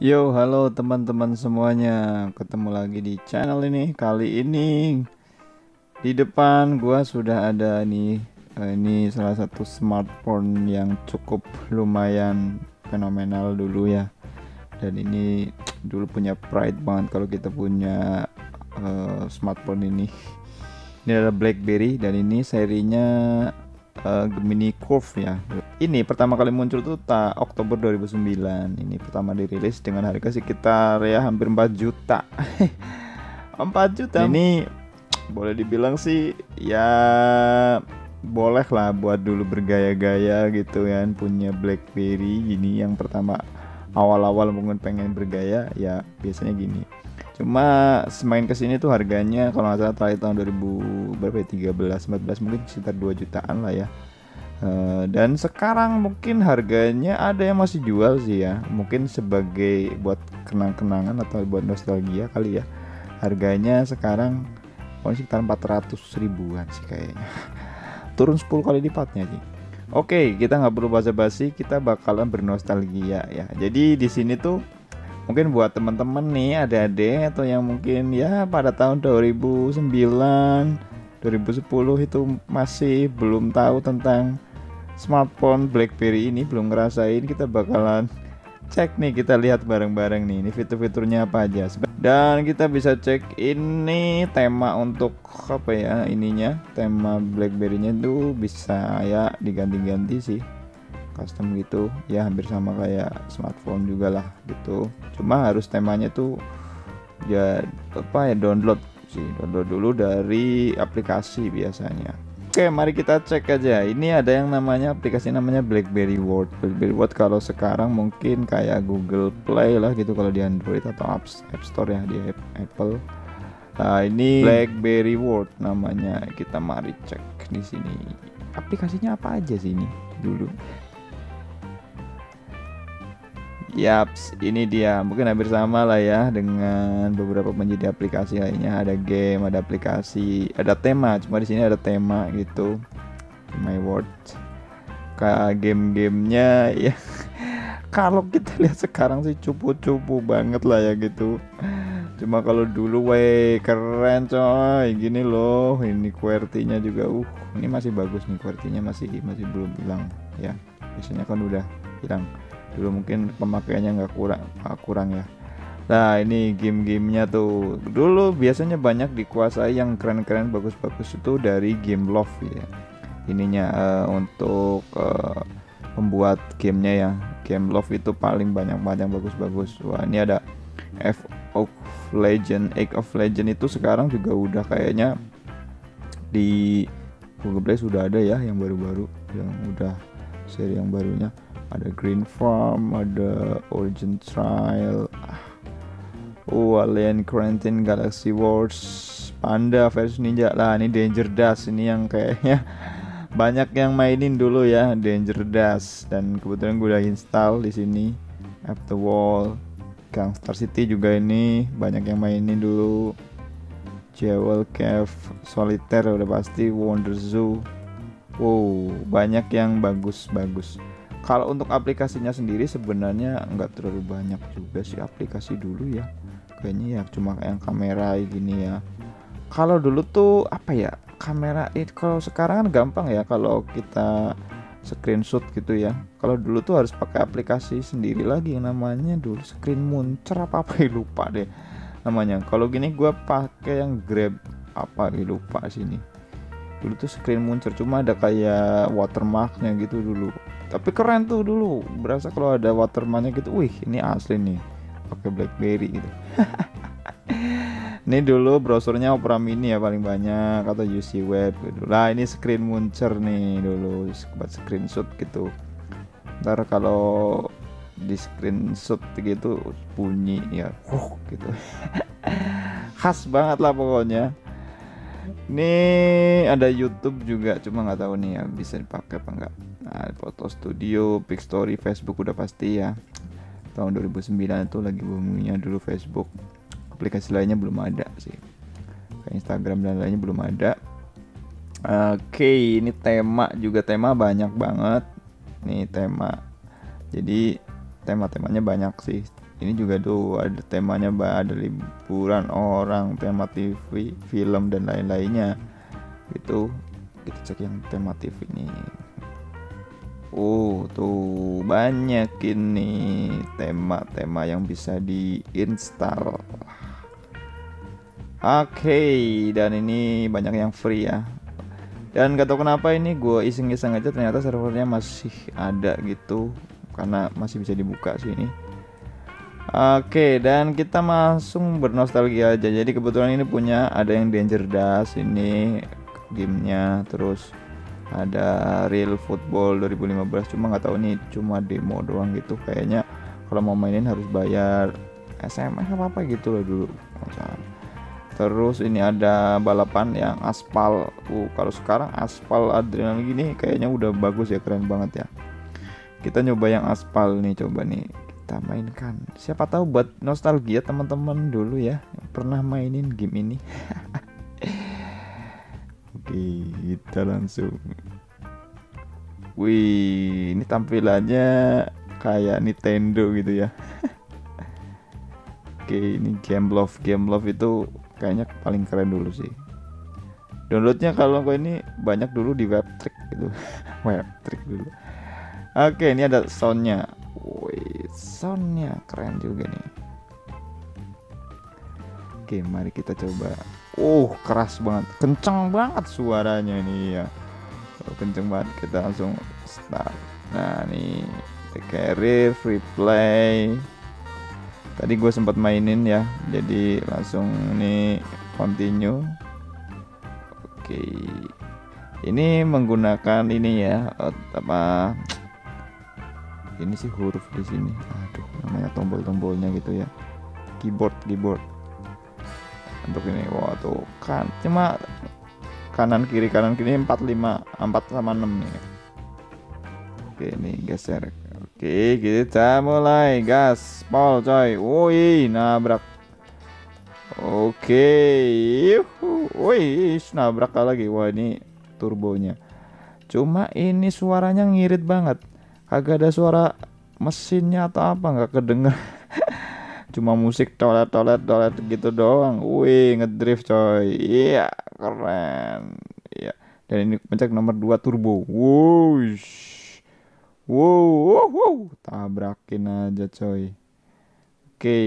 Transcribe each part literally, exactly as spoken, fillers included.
Yo, halo teman-teman semuanya. Ketemu lagi di channel ini. Kali ini di depan gua sudah ada nih. eh, Ini salah satu smartphone yang cukup lumayan fenomenal dulu ya. Dan ini dulu punya pride banget kalau kita punya eh, smartphone ini. Ini adalah BlackBerry dan ini serinya uh, Gemini Curve ya. Ini pertama kali muncul tuh tak Oktober dua ribu sembilan. Ini pertama dirilis dengan harga sekitar ya hampir empat juta. empat juta. Ini boleh dibilang sih ya boleh lah buat dulu bergaya-gaya gitu kan, punya BlackBerry ini yang pertama awal-awal mungkin pengen bergaya ya biasanya gini. Cuma semakin kesini tuh harganya kalau nggak salah terakhir tahun dua ribu berapa ya, tiga belas empat belas mungkin sekitar dua jutaan lah ya. Uh, dan sekarang mungkin harganya ada yang masih jual sih ya, mungkin sebagai buat kenang-kenangan atau buat nostalgia kali ya. Harganya sekarang oh, sekitar empat ratus ribuan sih kayaknya. Turun sepuluh kali lipatnya sih. Oke, kita nggak perlu basa-basi, kita bakalan bernostalgia ya. Jadi di sini tuh mungkin buat teman-teman nih adik-adik atau yang mungkin ya pada tahun dua ribu sembilan dua ribu sepuluh itu masih belum tahu tentang smartphone BlackBerry ini, belum ngerasain, kita bakalan cek nih, kita lihat bareng-bareng nih ini fitur-fiturnya apa aja. Dan kita bisa cek ini tema untuk apa ya, ininya tema BlackBerry-nya tuh bisa ya diganti-ganti sih, custom gitu ya, hampir sama kayak smartphone juga lah gitu. Cuma harus temanya tuh ya apa ya, download sih, download dulu dari aplikasi biasanya. Oke, mari kita cek aja. Ini ada yang namanya aplikasi namanya BlackBerry World. BlackBerry World kalau sekarang mungkin kayak Google Play lah gitu kalau di Android atau App Store ya di Apple. Nah, ini BlackBerry World namanya. Kita mari cek di sini. Aplikasinya apa aja sih ini dulu? Yaps, ini dia. Mungkin hampir sama lah ya dengan beberapa penyedia aplikasi lainnya. Ada game, ada aplikasi, ada tema. Cuma di sini ada tema gitu. My World. Kayak game-gamenya ya. Kalau kita lihat sekarang sih cupu-cupu banget lah ya gitu. Cuma kalau dulu weh keren coy. Gini loh, ini QWERTY-nya juga uh, ini masih bagus nih, QWERTY-nya masih masih belum hilang ya. Biasanya kan udah hilang. Dulu mungkin pemakaiannya nggak kurang uh, kurang ya. Nah ini game-gamenya tuh dulu biasanya banyak dikuasai yang keren-keren bagus-bagus itu dari Gameloft ya. Ininya uh, untuk uh, membuat gamenya ya, Gameloft itu paling banyak-banyak bagus-bagus. Wah ini ada F of Legend, Egg of Legend itu sekarang juga udah kayaknya di Google Play sudah ada ya, yang baru-baru, yang udah seri yang barunya. Ada Green Farm, ada Origin Trial, oh Alien Quarantine, Galaxy Wars, Panda versus Ninja lah. Ini Danger Dash, ini yang kayaknya banyak yang mainin dulu ya, Danger Dash. Dan kebetulan gue udah install di sini. After Wall, Gangstar City juga ini banyak yang mainin dulu. Jewel Cave, Solitaire udah pasti, Wonder Zoo. Wow, banyak yang bagus-bagus. Kalau untuk aplikasinya sendiri sebenarnya nggak terlalu banyak juga sih aplikasi dulu ya. Kayaknya ya cuma yang kamera gini ya. Kalau dulu tuh apa ya, kamera itu kalau sekarang kan gampang ya kalau kita screenshot gitu ya. Kalau dulu tuh harus pakai aplikasi sendiri lagi yang namanya dulu Screen Muncher apa apa ya, lupa deh namanya. Kalau gini gue pakai yang Grab apa ya, lupa sini. Dulu tuh Screen Muncher, cuma ada kayak watermarknya gitu dulu. Tapi keren tuh dulu, berasa kalau ada watermarknya gitu, wih ini asli nih, pakai BlackBerry gitu. Ini dulu browsernya Opera Mini ya paling banyak, atau U C Web gitu. Lah ini Screen Muncher nih dulu, buat screenshot gitu. Ntar kalau di screenshot gitu bunyi ya, huh gitu. Khas banget lah pokoknya. Ini ada YouTube juga, cuma nggak tahu nih ya bisa dipakai apa enggak. Nah, Foto Studio, Pixtory, Facebook udah pasti ya. Tahun dua ribu sembilan itu lagi boomingnya dulu Facebook. Aplikasi lainnya belum ada sih. Kayak Instagram dan lainnya belum ada. Oke, ini tema juga, tema banyak banget. Nih tema. Jadi tema-temanya banyak sih. Ini juga tuh ada temanya, ada liburan orang, tema T V, film dan lain-lainnya gitu. Kita cek yang tema T V ini. Oh tuh banyak ini tema-tema yang bisa diinstal. Oke, dan ini banyak yang free ya. Dan gak tau kenapa ini gue iseng-iseng aja ternyata servernya masih ada gitu, karena masih bisa dibuka sih ini. Oke, dan kita langsung bernostalgia aja. Jadi kebetulan ini punya ada yang Danger Dash ini gamenya, terus ada Real Football dua ribu lima belas, cuma nggak tahu nih cuma demo doang gitu. Kayaknya kalau mau mainin harus bayar S M S apa apa gitu loh dulu. Terus ini ada balapan yang aspal. Uh, kalau sekarang aspal adrenalin gini kayaknya udah bagus ya, keren banget ya. Kita nyoba yang aspal nih, coba nih kita mainkan. Siapa tahu buat nostalgia teman-teman dulu ya yang pernah mainin game ini. Oke, kita langsung. Wih, ini tampilannya kayak Nintendo gitu ya. Oke, ini Game Love. Game Love itu kayaknya paling keren dulu sih. Downloadnya kalau gue ini banyak dulu di Webtrick gitu. Webtrick dulu. Oke, ini ada soundnya. Wih, soundnya keren juga nih. Oke, mari kita coba. Oh, keras banget, kenceng banget suaranya nih ya. Oh, kenceng banget. Kita langsung start. Nah, nih career free play. Tadi gue sempat mainin ya, jadi langsung nih continue. Oke, ini menggunakan ini ya, apa? Ini sih huruf di sini. Aduh, namanya tombol-tombolnya gitu ya. Keyboard, keyboard. Untuk ini, wah tuh kan cuma kanan kiri kanan kiri empat lima empat sama enam nih. Oke, ini geser. Oke, kita mulai gas pol coy. Woi, nabrak. Oke, yuhu. Woi, nabrak lagi. Wah, ini turbonya. Cuma ini suaranya ngirit banget. Kagak ada suara mesinnya atau apa, nggak kedengar. Cuma musik tolet tolet tolet gitu doang. Wih, ngedrift coy. Iya, keren. Iya. Dan ini pencet nomor dua turbo. Wush. Wow, wow, wow. Tabrakin aja coy. Oke.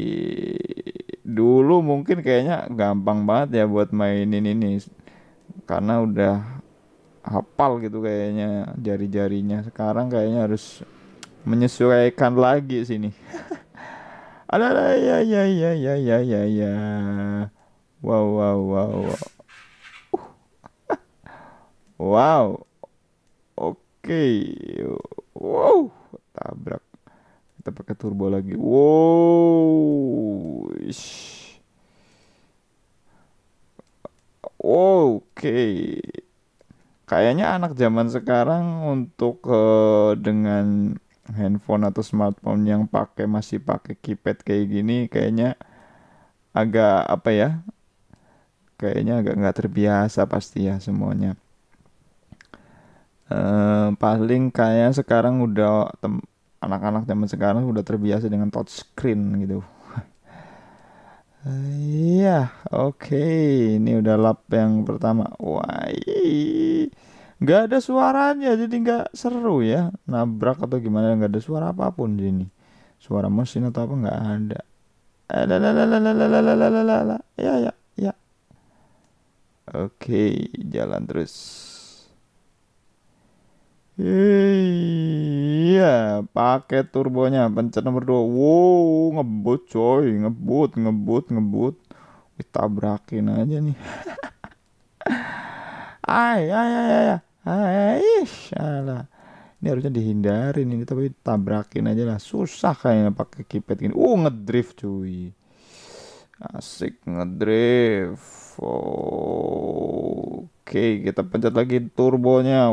Dulu mungkin kayaknya gampang banget ya buat mainin ini, karena udah hafal gitu kayaknya jari-jarinya. Sekarang kayaknya harus menyesuaikan lagi sini. Ada ya ya ya ya ya ya ya. Wow wow wow wow. Wow. Oke. Wow. Tabrak. Kita pakai turbo lagi. Wow. Ish. Oke. Kayaknya anak zaman sekarang untuk uh, dengan handphone atau smartphone yang pakai masih pakai keypad kayak gini kayaknya agak apa ya, kayaknya agak nggak terbiasa pasti ya semuanya. Uh, paling kayak sekarang udah tem- anak-anak zaman sekarang udah terbiasa dengan touchscreen gitu. Iya, oke, ini udah lap yang pertama. Wah, nggak ada suaranya, jadi nggak seru ya. Nabrak atau gimana, nggak ada suara apapun di sini. Suara mesin atau apa nggak ada. Ya ya ya. Oke, jalan terus. Iya, pakai turbonya, pencet nomor dua. Wow, ngebut coy, ngebut, ngebut, ngebut. Wih, tabrakin aja nih. Ay, ay, ay, ay, ay, salah. Ini harusnya dihindarin ini, tapi tabrakin aja lah. Susah kayaknya pakai keypad gini. Uh, ngedrift cuy. Asik ngedrift. Oke, kita pencet lagi turbonya.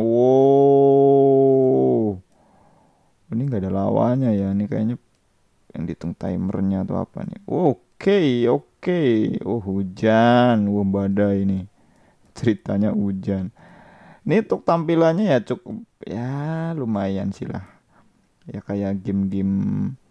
Wow. Ini nggak ada lawannya ya. Ini kayaknya yang dihitung timernya atau apa nih. Oke, oke. Oh, hujan. Wah, badai ini. Ceritanya hujan. Ini untuk tampilannya ya cukup ya lumayan sih lah. Ya kayak game-game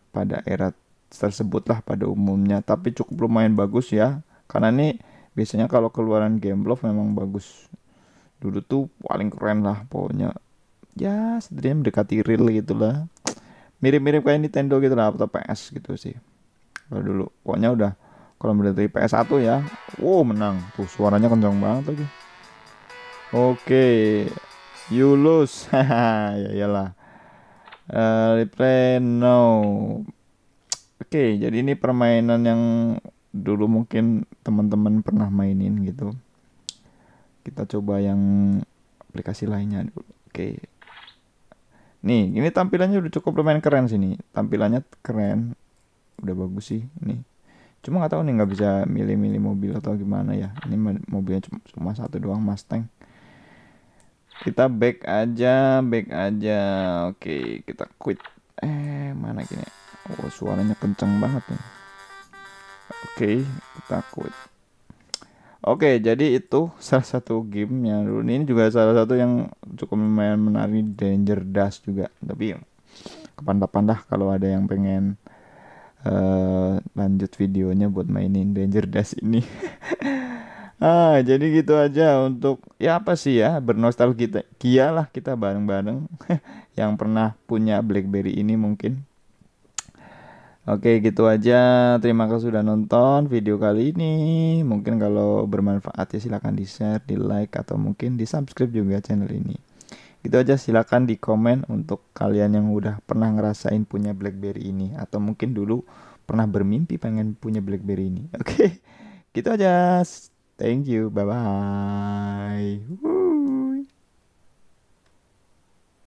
pada era tersebut lah pada umumnya, tapi cukup lumayan bagus ya, karena ini biasanya kalau keluaran Gameloft memang bagus. Dulu tuh paling keren lah pokoknya, ya setidaknya mendekati real gitu lah, mirip-mirip kayak Nintendo gitu lah atau P S gitu sih kalau dulu. Pokoknya udah kalau mendekati P S satu ya, wow menang tuh, suaranya kencang banget lagi. Oke, you lose. Haha, ya iyalah. Uh, replay no. Oke, jadi ini permainan yang dulu mungkin teman-teman pernah mainin gitu. Kita coba yang aplikasi lainnya dulu. Oke. Nih, ini tampilannya udah cukup lumayan keren sini. Tampilannya keren. Udah bagus sih ini. Cuma nggak tahu nih, nggak bisa milih-milih mobil atau gimana ya. Ini mobilnya cuma, cuma satu doang, Mustang. Kita back aja, back aja. Oke, kita quit. Eh, mana gini? Oh, suaranya kenceng banget nih. Oke, kita quit. Oke, jadi itu salah satu game yang dulu. Ini juga salah satu yang cukup lumayan menarik, Danger Dash juga. Tapi kapan-kapan dah kalau ada yang pengen uh, lanjut videonya buat mainin Danger Dash ini. Ah, jadi gitu aja untuk ya apa sih ya, bernostalgia kia lah kita bareng-bareng yang pernah punya BlackBerry ini mungkin. Oke, gitu aja. Terima kasih sudah nonton video kali ini. Mungkin kalau bermanfaat ya silakan di-share, di-like atau mungkin di-subscribe juga channel ini. Gitu aja, silakan di komen untuk kalian yang udah pernah ngerasain punya BlackBerry ini atau mungkin dulu pernah bermimpi pengen punya BlackBerry ini. Oke. Gitu aja. Thank you. Bye bye.